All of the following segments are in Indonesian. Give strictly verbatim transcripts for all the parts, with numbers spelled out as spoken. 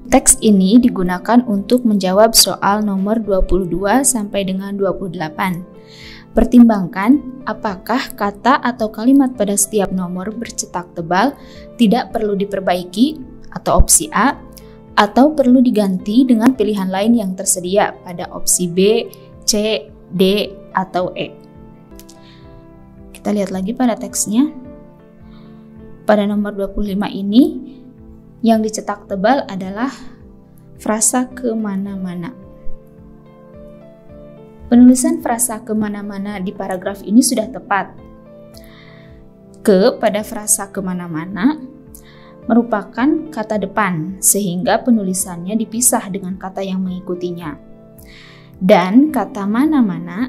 Teks ini digunakan untuk menjawab soal nomor dua puluh dua sampai dengan dua puluh delapan. Pertimbangkan apakah kata atau kalimat pada setiap nomor bercetak tebal tidak perlu diperbaiki atau opsi A, atau perlu diganti dengan pilihan lain yang tersedia pada opsi B, C, D, atau E. Kita lihat lagi pada teksnya. Pada nomor dua puluh lima ini, yang dicetak tebal adalah frasa kemana-mana. Penulisan frasa kemana-mana di paragraf ini sudah tepat. Ke pada frasa kemana-mana merupakan kata depan, sehingga penulisannya dipisah dengan kata yang mengikutinya. Dan kata mana-mana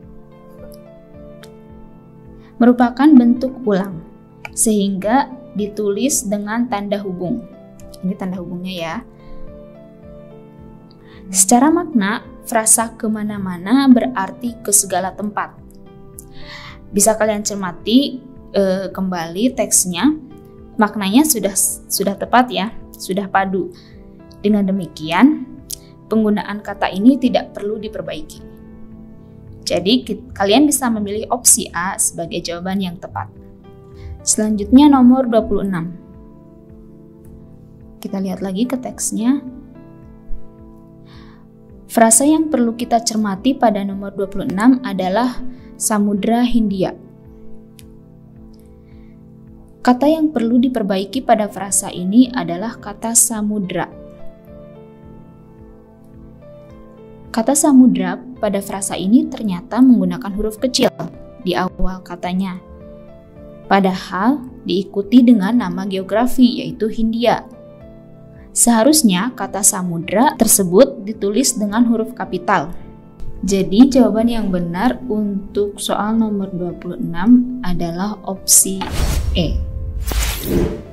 merupakan bentuk ulang, sehingga ditulis dengan tanda hubung. Ini tanda hubungnya ya. Secara makna, frasa kemana-mana berarti ke segala tempat. Bisa kalian cermati eh, kembali teksnya, maknanya sudah sudah tepat ya, sudah padu. Dengan demikian, penggunaan kata ini tidak perlu diperbaiki. Jadi kalian bisa memilih opsi A sebagai jawaban yang tepat. Selanjutnya nomor dua puluh enam. Kita lihat lagi ke teksnya. Frasa yang perlu kita cermati pada nomor dua puluh enam adalah Samudra Hindia. Kata yang perlu diperbaiki pada frasa ini adalah kata samudra. Kata samudra pada frasa ini ternyata menggunakan huruf kecil di awal katanya. Padahal diikuti dengan nama geografi yaitu Hindia. Seharusnya kata samudra tersebut ditulis dengan huruf kapital. Jadi jawaban yang benar untuk soal nomor dua puluh enam adalah opsi E.